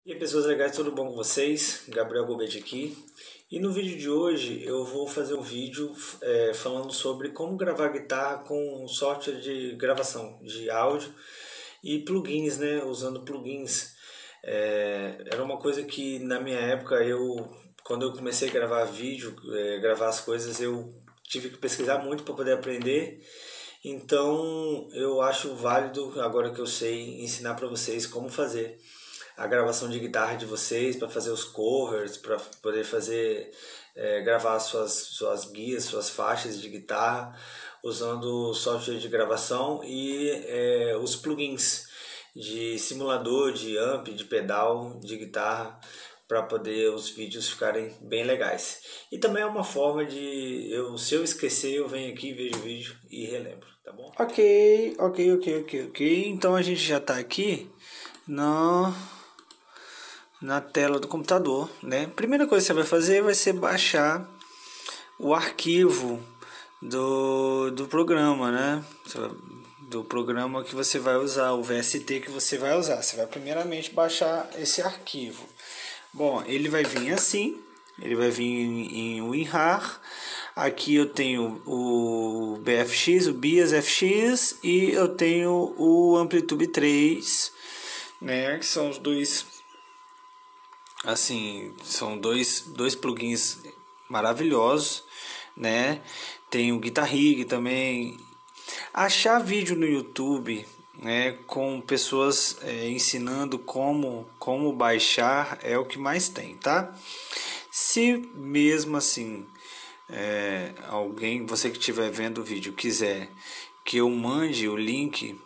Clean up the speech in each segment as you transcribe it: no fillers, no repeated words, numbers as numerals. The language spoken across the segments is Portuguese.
E aí pessoas legais, tudo bom com vocês? Gabriel Gobet aqui. E no vídeo de hoje eu vou fazer um vídeo falando sobre como gravar guitarra com software de gravação de áudio e plugins, né? Usando plugins. Era uma coisa que na minha época, quando eu comecei a gravar vídeo, gravar as coisas, eu tive que pesquisar muito para poder aprender. Então eu acho válido, agora que eu sei, ensinar para vocês como fazer a gravação de guitarra de vocês, para fazer os covers, para poder fazer gravar suas guias, suas faixas de guitarra, usando o software de gravação e os plugins de simulador, de amp, de pedal, de guitarra, para poder os vídeos ficarem bem legais. E também é uma forma de se eu esquecer, eu venho aqui, vejo o vídeo e relembro, tá bom? Ok. Então a gente já está aqui na tela do computador, né? Primeira coisa que você vai fazer vai ser baixar o arquivo do programa, né? Do programa que você vai usar, o VST que você vai usar. Você vai primeiramente baixar esse arquivo. Bom, ele vai vir assim, ele vai vir em WinRAR. Aqui eu tenho o BFX, o Bias FX, e eu tenho o Amplitude 3, né? Que são os dois. Assim, são dois plugins maravilhosos, né? Tem o Guitar Rig também. Achar vídeo no YouTube, né, com pessoas ensinando como baixar é o que mais tem, tá? Se mesmo assim você que estiver vendo o vídeo quiser que eu mande o link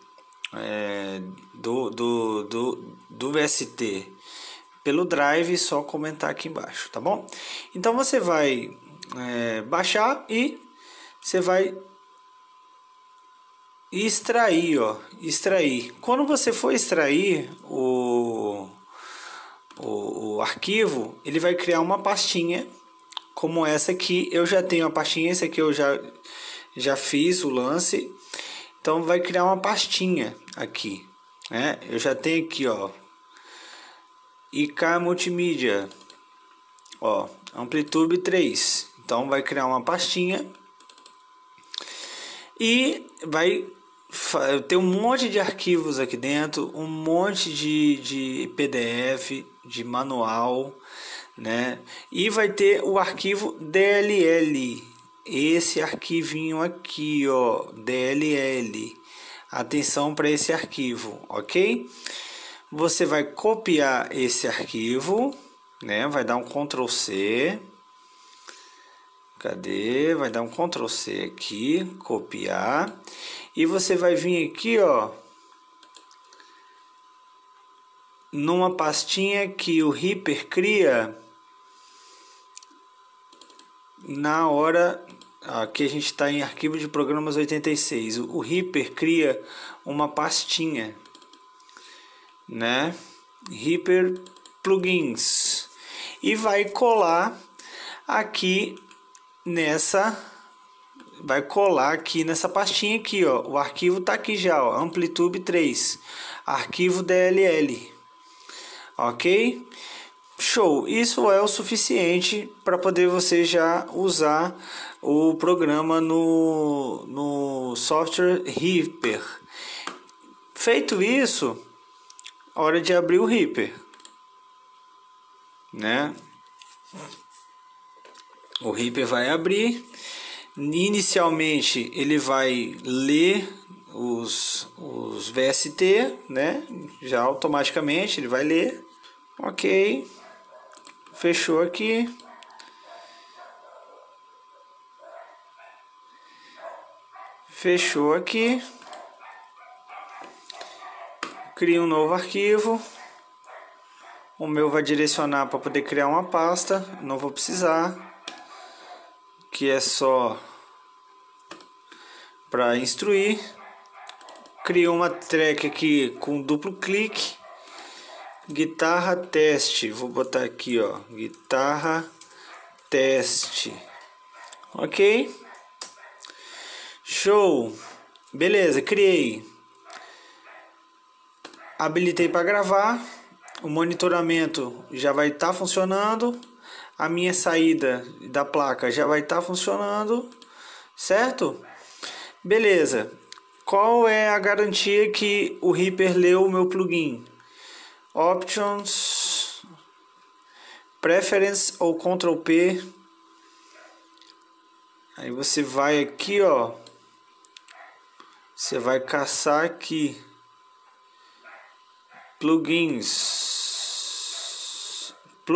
do VST pelo Drive, só comentar aqui embaixo, tá bom? Então você vai baixar e você vai extrair. Quando você for extrair o arquivo, ele vai criar uma pastinha como essa aqui. Eu já tenho a pastinha, essa aqui eu já fiz o lance. Então vai criar uma pastinha aqui, né? Eu já tenho aqui, ó, IK Multimídia, ó, Amplitude 3. Então vai criar uma pastinha e vai ter um monte de arquivos aqui dentro, um monte de PDF, de manual, né? E vai ter o arquivo DLL, esse arquivinho aqui, ó, DLL. Atenção para esse arquivo, ok? Você vai copiar esse arquivo, né? Vai dar um Ctrl C. Cadê? Vai dar um Ctrl C aqui, copiar. E você vai vir aqui, ó, numa pastinha que o Reaper cria na hora. Aqui a gente está em arquivo de programas 86. O Reaper cria uma pastinha, né? Reaper plugins, e vai colar aqui nessa pastinha aqui, ó. O arquivo tá aqui já, ó, Amplitude 3, arquivo DLL, ok? Show! Isso é o suficiente para poder você já usar o programa no software Reaper. Feito isso, hora de abrir o Reaper, né? O Reaper vai abrir. Inicialmente ele vai ler os VST, né? Já automaticamente ele vai ler. Ok, fechou aqui. Fechou aqui. Cria um novo arquivo. O meu vai direcionar para poder criar uma pasta. Não vou precisar. Que é só para instruir. Cria uma track aqui com duplo clique. Guitarra teste. Vou botar aqui, ó, guitarra teste. Ok? Show. Beleza, criei. Habilitei para gravar. o monitoramento já vai estar funcionando, a minha saída da placa já vai estar funcionando, certo? Beleza. Qual é a garantia que o Reaper leu o meu plugin? Options, Preference ou Ctrl P. Aí você vai aqui, ó. Você vai caçar aqui. Plugins.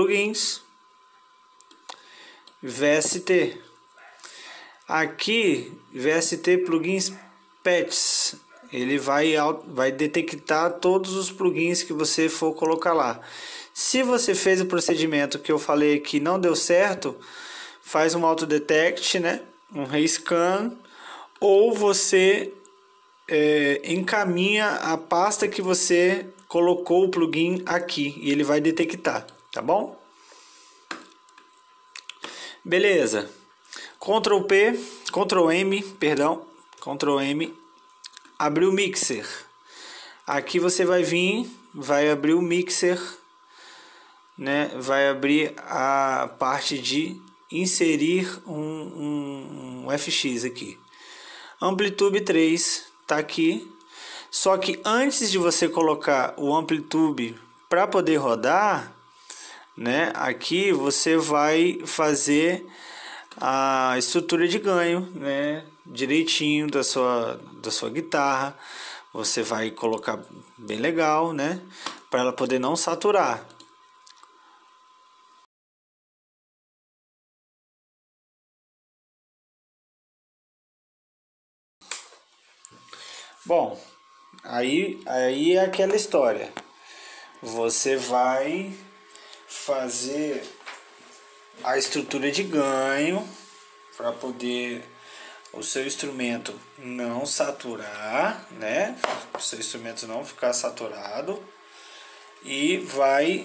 VST. Aqui, VST Plugins Patches. Ele vai detectar todos os plugins que você for colocar lá. Se você fez o procedimento que eu falei que não deu certo, faz um autodetect, né? Um rescan, ou você encaminha a pasta que você colocou o plugin aqui e ele vai detectar, tá bom? Beleza. Ctrl M, abrir o mixer. Aqui você vai vir, vai abrir o mixer, né? Vai abrir a parte de inserir um FX aqui. Amplitude 3 tá aqui. Só que antes de você colocar o Amplitude para poder rodar, né? Aqui você vai fazer a estrutura de ganho, né? Direitinho da sua guitarra. Você vai colocar bem legal, né? Para ela poder não saturar. Bom, aí é aquela história. Você vai fazer a estrutura de ganho para poder o seu instrumento não saturar, né? O seu instrumento não ficar saturado, e vai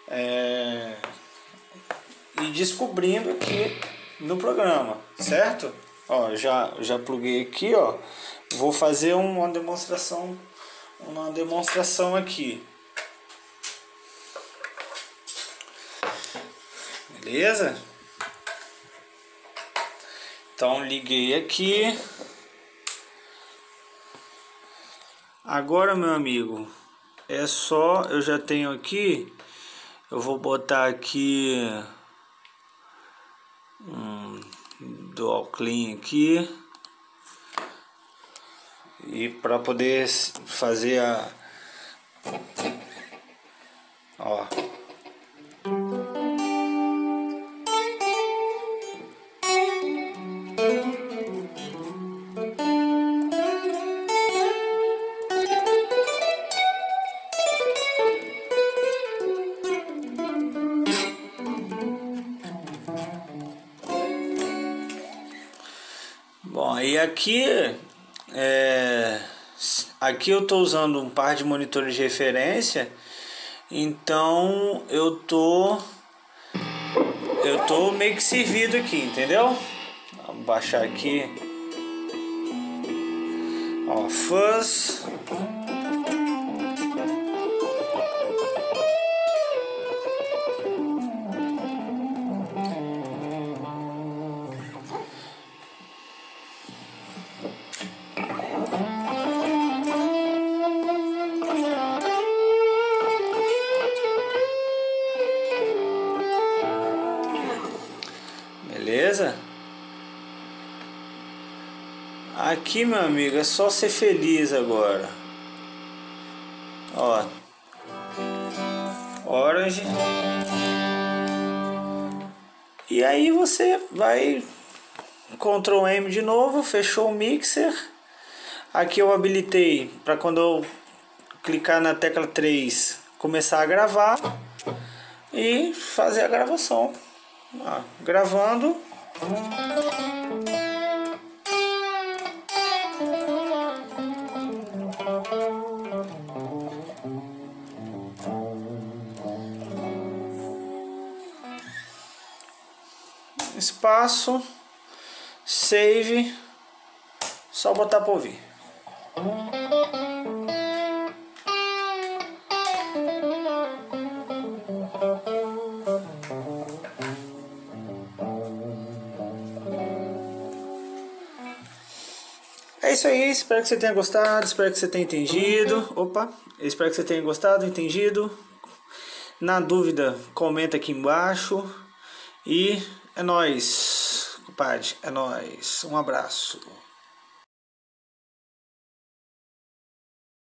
ir descobrindo aqui no programa, certo? Ó, já pluguei aqui, ó. Vou fazer uma demonstração aqui. Beleza? Então liguei aqui. Agora, meu amigo, é só, eu já tenho aqui, eu vou botar aqui Dual Clean aqui, e para poder fazer ó. Bom, aí aqui aqui eu estou usando um par de monitores de referência, então eu tô meio que servido aqui, entendeu? Vamos baixar aqui, ó, fuzz. Beleza? Aqui, meu amigo, é só ser feliz agora. Ó, Orange. E aí você vai Ctrl M de novo, fechou o mixer. Aqui eu habilitei para quando eu clicar na tecla 3 começar a gravar e fazer a gravação. Ó, gravando. Espaço, save, só botar para ouvir. É isso aí, espero que você tenha gostado, espero que você tenha entendido. Opa, espero que você tenha gostado, entendido. Na dúvida, comenta aqui embaixo. E é nóis, compadre, é nóis. Um abraço.